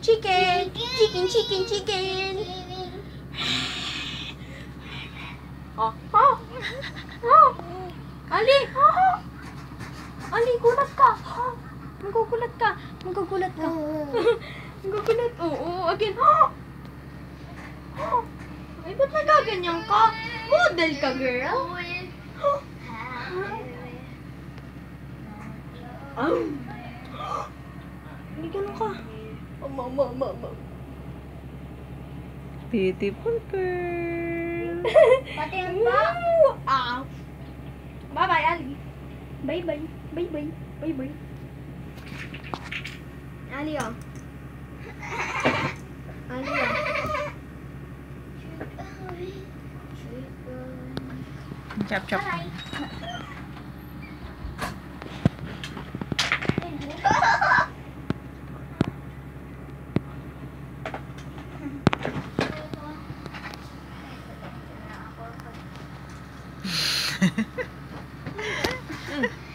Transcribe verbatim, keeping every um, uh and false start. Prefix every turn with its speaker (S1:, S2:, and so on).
S1: Chicken! Chicken, chicken, chicken! Oh, oh! Oh! Ali! Oh! Ali, gulat ka! Oh! Magugulat ka! Magugulat ka! Magugulat! Oo, oh, oh, again! Oh! Oh! Ay, ba't nagaganyan ka? Model ka, girl! Oh! Oh! Hindi ganun ka. Mama, mama, mama.
S2: Beautiful girl.
S1: Pati ang ba? Ah. Bye-bye, Ali. Bye-bye. Bye-bye. Bye-bye. Ali, oh. Ali, oh.
S2: Chop, chop.
S1: Mm.